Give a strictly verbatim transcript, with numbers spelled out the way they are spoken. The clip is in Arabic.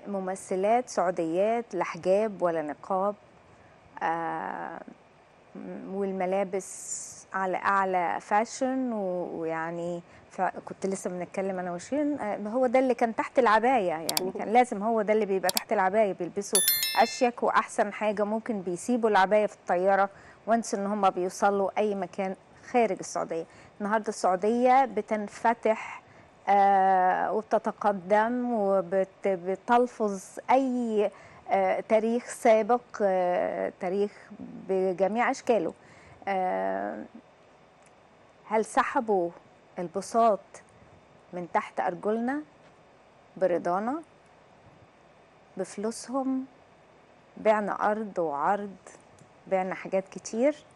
ممثلات سعوديات لا حجاب ولا نقاب، آه والملابس على اعلى فاشن، ويعني كنت لسه بنتكلم انا وشيرين، هو ده اللي كان تحت العبايه، يعني كان لازم هو ده اللي بيبقى تحت العبايه، بيلبسوا اشيك واحسن حاجه ممكن، بيسيبوا العبايه في الطياره وانس ان هم بيوصلوا اي مكان خارج السعوديه. النهارده السعوديه بتنفتح آه وبتتقدم وبتلفظ اي آه تاريخ سابق، آه تاريخ بجميع اشكاله. آه هل سحبوا البساط من تحت ارجلنا برضانا؟ بفلوسهم بعنا ارض وعرض، بعنا حاجات كتير،